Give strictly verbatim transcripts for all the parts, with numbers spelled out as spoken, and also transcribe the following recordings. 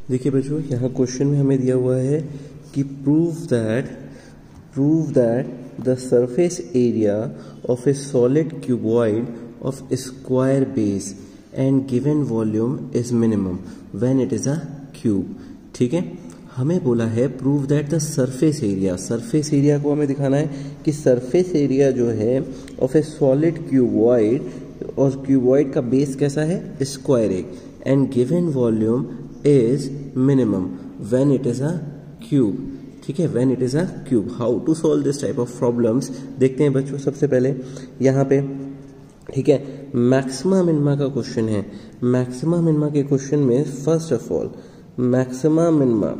देखिए बच्चों, यहाँ क्वेश्चन में हमें दिया हुआ है कि prove that prove that the surface area of a solid cuboid of square base and given volume is minimum when it is a cube. ठीक है, हमें बोला है prove that the surface area, surface area को हमें दिखाना है कि सरफेस एरिया जो है ऑफ ए सॉलिड क्यूबॉइड, और क्यूबॉइड का बेस कैसा है, स्क्वायर एक, and given volume is minimum when it is a cube. ठीक है, when it is a cube. How to solve this type of problems देखते हैं बच्चों। सबसे पहले यहाँ पे ठीक है मैक्सिमा मिनिमा का क्वेश्चन है। मैक्सिमा मिनिमा के क्वेश्चन में first of all maxima minima,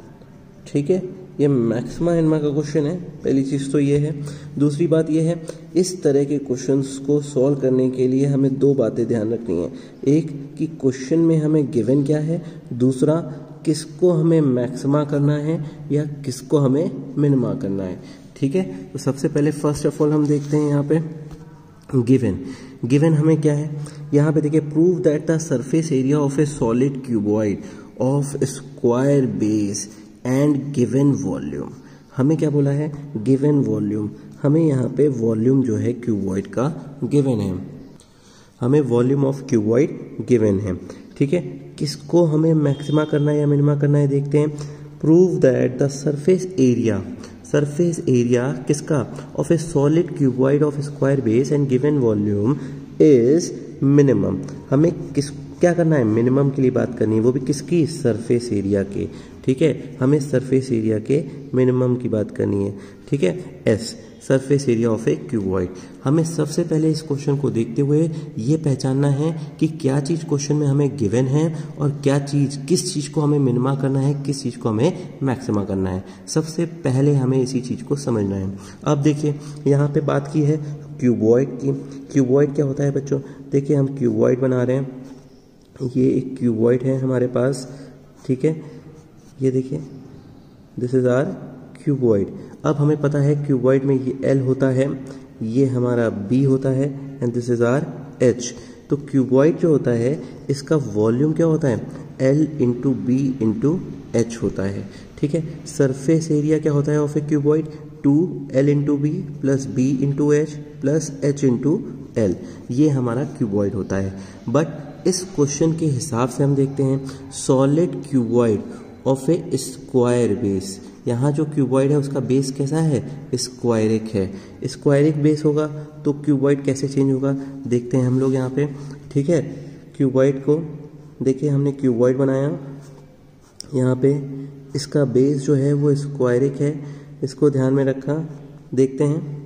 ठीक है, ये मैक्सिमा मिनिमा का क्वेश्चन है। पहली चीज़ तो ये है। दूसरी बात ये है, इस तरह के क्वेश्चंस को सॉल्व करने के लिए हमें दो बातें ध्यान रखनी है। एक कि क्वेश्चन में हमें गिवन क्या है, दूसरा किसको हमें मैक्सिमा करना है या किसको हमें मिनिमा करना है। ठीक है, तो सबसे पहले फर्स्ट ऑफ ऑल हम देखते हैं यहाँ पे गिवन। गिवन हमें क्या है, यहाँ पे देखिए prove that the surface area of a solid cuboid of square base and given volume. हमें क्या बोला है, गिवन वॉल्यूम। हमें यहाँ पे वॉल्यूम जो है क्यूबॉइड का गिवन है, हमें वॉल्यूम ऑफ क्यूबॉइड गिवन है। ठीक है, किसको हमें मैक्सिमा करना है या मिनिमा करना है देखते हैं। Prove that the surface area, surface area किसका, of a solid cuboid of square base and given volume is minimum. हमें किस क्या करना है, मिनिमम के लिए बात करनी है, वो भी किसकी, सरफेस एरिया के। ठीक है, हमें सरफेस एरिया के मिनिमम की बात करनी है। ठीक है, S surface area of a cuboid. हमें सबसे पहले इस क्वेश्चन को देखते हुए ये पहचानना है कि क्या चीज़ क्वेश्चन में हमें गिवन है और क्या चीज़, किस चीज़ को हमें मिनिमा करना है, किस चीज़ को हमें मैक्सिमा करना है। सबसे पहले हमें इसी चीज़ को समझना है। अब देखिए यहाँ पे बात की है क्यूबॉइड की। क्यूबॉइड क्या होता है बच्चों, देखिए हम क्यूबॉइड बना रहे हैं, ये एक क्यूबॉइड है हमारे पास। ठीक है, ये देखिए दिस इज आर क्यूबॉइड। अब हमें पता है क्यूबॉइड में ये L होता है, ये हमारा B होता है, and this is our H। तो क्यूबॉइड जो होता है इसका वॉल्यूम क्या होता है, L into B into H होता है। ठीक है, सरफेस एरिया क्या होता है of a cuboid, two L into B plus B into H plus H into L, ये हमारा क्यूबॉइड होता है। बट इस क्वेश्चन के हिसाब से हम देखते हैं solid cuboid of a square base. यहाँ जो क्यूबॉइड है उसका बेस कैसा है, स्क्वायरिक है। स्क्वायरिक बेस होगा तो क्यूबॉइड कैसे चेंज होगा देखते हैं हम लोग यहाँ पे। ठीक है, क्यूबॉइड को देखिए हमने क्यूबॉइड बनाया, यहाँ पे इसका बेस जो है वो स्क्वायरिक है, इसको ध्यान में रखा। देखते हैं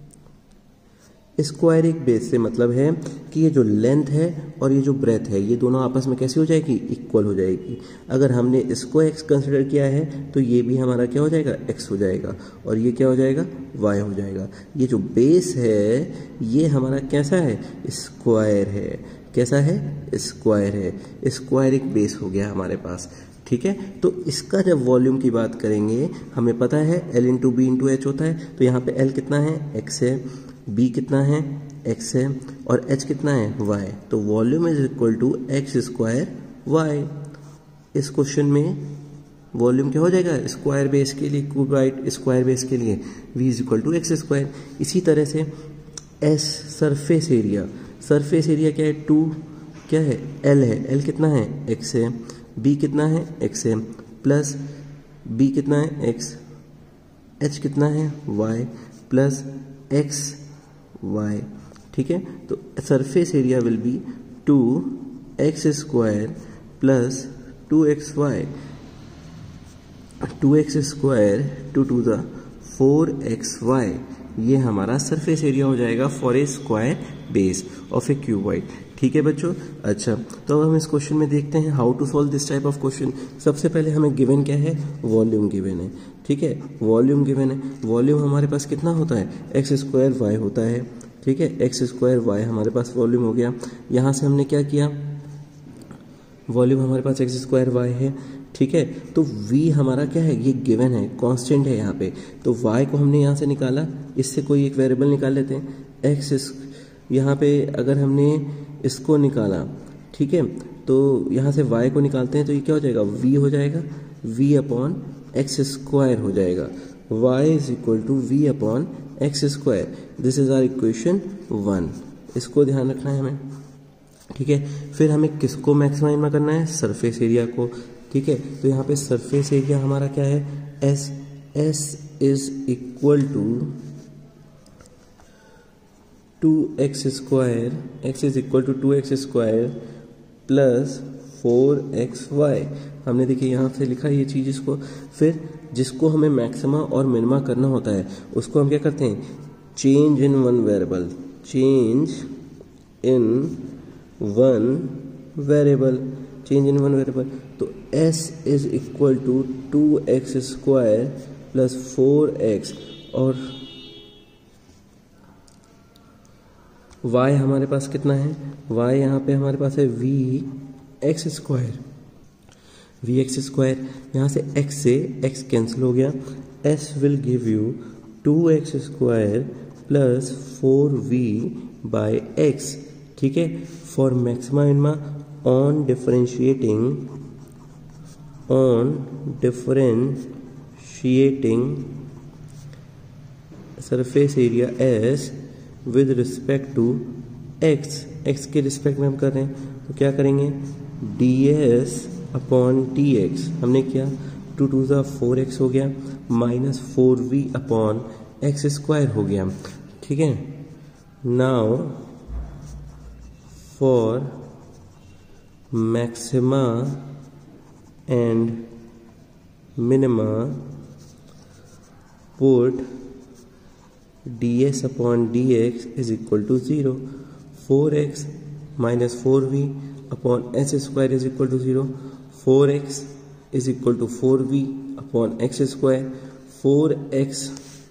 स्क्वायरिक बेस से मतलब है कि ये जो लेंथ है और ये जो ब्रेथ है ये दोनों आपस में कैसी हो जाएगी, इक्वल हो जाएगी। अगर हमने इसको x कंसिडर किया है तो ये भी हमारा क्या हो जाएगा, x हो जाएगा, और ये क्या हो जाएगा, y हो जाएगा। ये जो बेस है ये हमारा कैसा है, स्क्वायर है। कैसा है, स्क्वायर है। स्क्वायरिक बेस हो गया हमारे पास। ठीक है, तो इसका जब वॉल्यूम की बात करेंगे हमें पता है L into B into H होता है। तो यहाँ पे L कितना है, x है, B कितना है, x है, और H कितना है, y। तो volume is equal to X square Y. इस क्वेश्चन में वॉल्यूम क्या हो जाएगा, स्क्वायर बेस के लिए, क्यूबॉइड स्क्वायर बेस के लिए v is equal to X square. इसी तरह से S surface area, surface area क्या है, टू क्या है, L है, L कितना है, x है, B कितना है, x है, प्लस B कितना है, x, H कितना है, y, प्लस x y। ठीक है, तो surface area will be two X square plus two X Y, two X square two to the four X Y. ये हमारा सरफेस एरिया हो जाएगा for a square base of a cuboid. ठीक है बच्चों, अच्छा तो अब हम इस क्वेश्चन में देखते हैं how to solve this type of question. सबसे पहले हमें गिवन क्या है, वॉल्यूम गिवन है। ठीक है, वॉल्यूम गिवन है। वॉल्यूम हमारे पास कितना होता है, एक्स स्क्वायर वाई होता है। ठीक है, एक्स स्क्वायर वाई हमारे पास वॉल्यूम हो गया। यहाँ से हमने क्या किया, वॉल्यूम हमारे पास एक्स स्क्वायर वाई है। ठीक है, तो v हमारा क्या है, ये गिवन है, कांस्टेंट है यहाँ पे। तो y को हमने यहाँ से निकाला, इससे कोई एक वेरिएबल निकाल लेते हैं। x यहाँ पे अगर हमने इसको निकाला, ठीक है, तो यहाँ से y को निकालते हैं तो ये क्या हो जाएगा, v हो जाएगा, v अपॉन एक्स स्क्वायर हो जाएगा। y is equal to V upon X square. This is our equation one. इसको ध्यान रखना है हमें, ठीक है। फिर हमें किसको मैक्सिमा मिनिमा करना है, सरफेस एरिया को, ठीक है। तो यहाँ पे सरफेस एरिया हमारा क्या है, s s is equal to two X square, x is equal to two X square plus four X Y. हमने देखिए यहाँ से लिखा ये चीज़ इसको। फिर जिसको हमें मैक्सिमा और मिनिमा करना होता है उसको हम क्या करते हैं, change in one variable, change in one variable, change in one variable. तो s is equal to two X square plus four X और y हमारे पास कितना है, y यहाँ पे हमारे पास है V X square, V X square. यहाँ से x से x कैंसिल हो गया, s will give you two X square plus four V by X, ठीक है। For maxima minima on differentiating, on differentiating surface area s with respect to x, x के respect में हम कर रहे हैं तो क्या करेंगे, ds अपॉन डी एक्स। हमने किया टू टू ज़ा फोर एक्स हो गया minus four V upon X square हो गया, ठीक है। Now for maxima and minima put ds upon dx is equal to zero, four X minus four V upon H square is equal to zero, four X is equal to four V upon X square, four X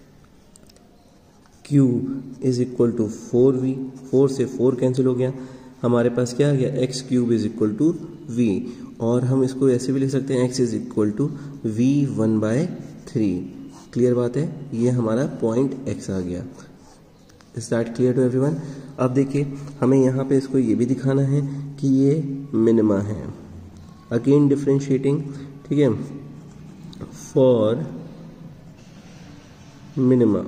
cube is equal to four V, four से four cancel हो गया, हमारे पास क्या आ गया, X cube is equal to V. और हम इसको ऐसे भी लिख सकते हैं, X is equal to V one by three. Clear बात है, ये हमारा पॉइंट एक्स आ गया। Is that clear to everyone? अब देखिए हमें यहाँ पे इसको ये भी दिखाना है कि ये मिनिमा है। अगेन डिफरेंशिएटिंग, ठीक है, for minima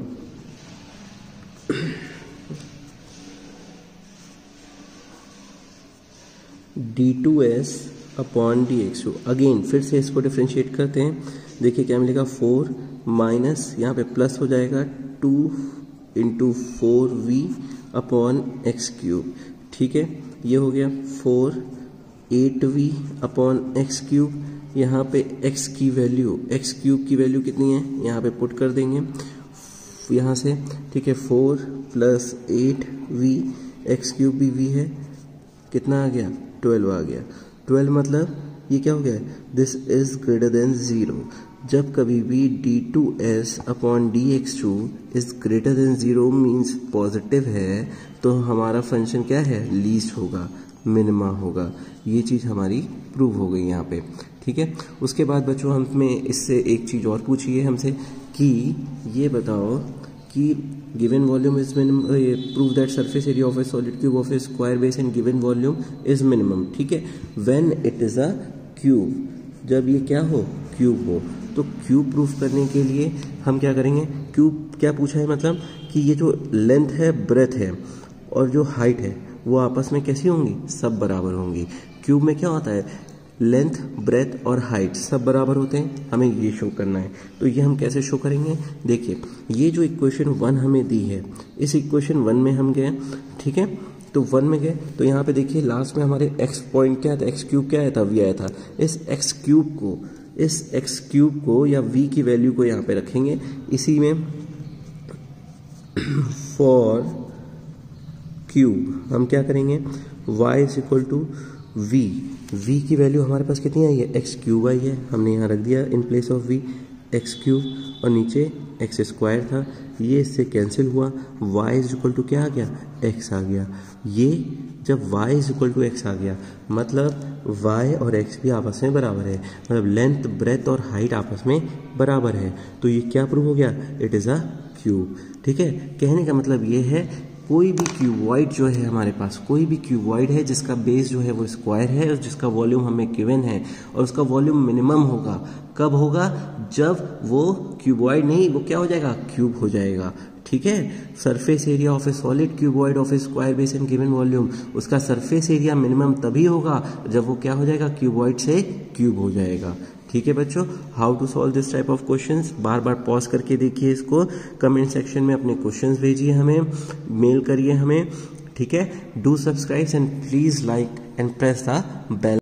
D two S upon D x two. Again फिर से इसको डिफ्रेंशिएट करते हैं। देखिए क्या मिलेगा, फोर माइनस यहाँ पे प्लस हो जाएगा two into four V upon X cube, ठीक है। ये हो गया four eight V upon X cube. यहाँ पे x की वैल्यू, एक्स क्यूब की वैल्यू कितनी है यहाँ पे पुट कर देंगे यहाँ से, ठीक है। Four plus eight v, x cube भी v है, कितना आ गया, ट्वेल्व आ गया। ट्वेल्व मतलब ये क्या हो गया, this is greater than zero. जब कभी भी d two S upon D x two is greater than zero means positive है, तो हमारा फंक्शन क्या है, लीस्ट होगा, मिनिमा होगा। ये चीज़ हमारी प्रूव हो गई यहाँ पे, ठीक है। उसके बाद बच्चों हमें इससे एक चीज़ और पूछी है हमसे कि ये बताओ कि given volume is minimum, prove that surface area of a solid cube of a square base and given volume is minimum, ठीक है। When it is a cube, जब ये क्या हो, क्यूब हो। तो क्यूब प्रूफ करने के लिए हम क्या करेंगे, क्यूब क्या पूछा है, मतलब कि ये जो लेंथ है, ब्रेथ है और जो हाइट है वो आपस में कैसी होंगी, सब बराबर होंगी। क्यूब में क्या होता है, लेंथ, ब्रेथ और हाइट सब बराबर होते हैं, हमें ये शो करना है। तो ये हम कैसे शो करेंगे, देखिए ये जो इक्वेशन वन हमें दी है, इस इक्वेशन वन में हम गए, ठीक है। तो वन में गए तो यहाँ पे देखिए लास्ट में हमारे x पॉइंट क्या था, x क्यूब क्या आया था, v आया था। इस x क्यूब को, इस x क्यूब को या v की वैल्यू को यहाँ पे रखेंगे। इसी में फॉर क्यूब हम क्या करेंगे, y is equal to v, v की वैल्यू हमारे पास कितनी आई है, x क्यूब आई है, हमने यहाँ रख दिया in place of v x cube, और नीचे एक्स स्क्वायर था, ये इससे कैंसिल हुआ, y इज इक्वल टू क्या आ गया, x आ गया। ये जब y is equal to x आ गया मतलब y और x भी आपस में बराबर है, मतलब लेंथ, ब्रेथ और हाइट आपस में बराबर है। तो ये क्या प्रूव हो गया, इट इज़ अ क्यूब, ठीक है। कहने का मतलब ये है कोई भी क्यूबॉइड जो है हमारे पास, कोई भी क्यूबॉइड है जिसका बेस जो है वो स्क्वायर है और जिसका वॉल्यूम हमें गिवन है और उसका वॉल्यूम मिनिमम होगा, कब होगा? जब वो क्यूबॉइड नहीं, वो क्या हो जाएगा? क्यूब हो जाएगा। ठीक है, surface area of a solid cuboid of a square base and given volume, उसका सरफेस एरिया मिनिमम तभी होगा जब वो क्या हो जाएगा? क्यूबॉइड से क्यूब हो जाएगा। ठीक है बच्चों, how to solve this type of questions, बार बार पॉज करके देखिए इसको, कमेंट सेक्शन में अपने क्वेश्चंस भेजिए, हमें मेल करिए हमें। ठीक है, do subscribe and please like and press the bell.